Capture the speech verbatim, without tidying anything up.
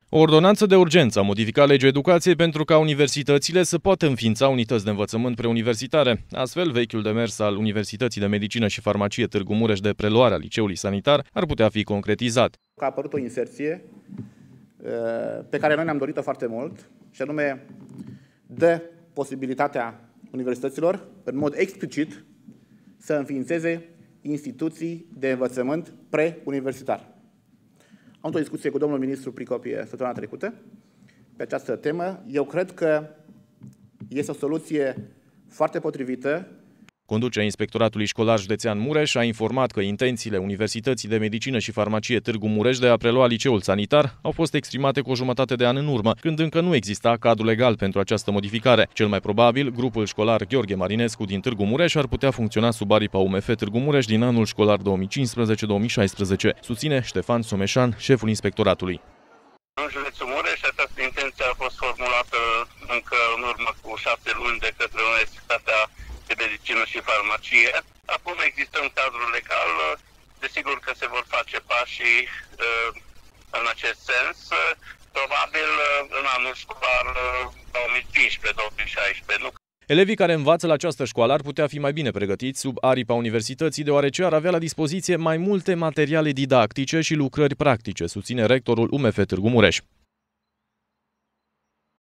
O ordonanță de urgență a modificat legea educației pentru ca universitățile să poată înființa unități de învățământ preuniversitare. Astfel, vechiul demers al Universității de Medicină și Farmacie Târgu Mureș de preluare a liceului sanitar ar putea fi concretizat. A apărut o inserție pe care noi ne-am dorit-o foarte mult, și anume dă posibilitatea universităților, în mod explicit, să înființeze instituții de învățământ preuniversitar. Am avut o discuție cu domnul ministru Pricopie săptămâna trecută pe această temă. Eu cred că este o soluție foarte potrivită. Conducerea Inspectoratului Școlar Județean Mureș a informat că intențiile Universității de Medicină și Farmacie Târgu Mureș de a prelua liceul sanitar au fost exprimate cu o jumătate de an în urmă, când încă nu exista cadru legal pentru această modificare. Cel mai probabil, grupul școlar Gheorghe Marinescu din Târgu Mureș ar putea funcționa sub aripa U M F Târgu Mureș din anul școlar două mii cincisprezece două mii șaisprezece, susține Ștefan Someșan, șeful inspectoratului. În județul Mureș, această intenție a fost formulată încă în urmă cu șase luni de către Universitatea de Medicină și Farmacie. Acum există un cadru legal, desigur că se vor face pașii în acest sens, probabil în anul școlar două mii cincisprezece două mii șaisprezece. Nu? Elevii care învață la această școală ar putea fi mai bine pregătiți sub aripa universității, deoarece ar avea la dispoziție mai multe materiale didactice și lucrări practice, susține rectorul U M F Târgu Mureș.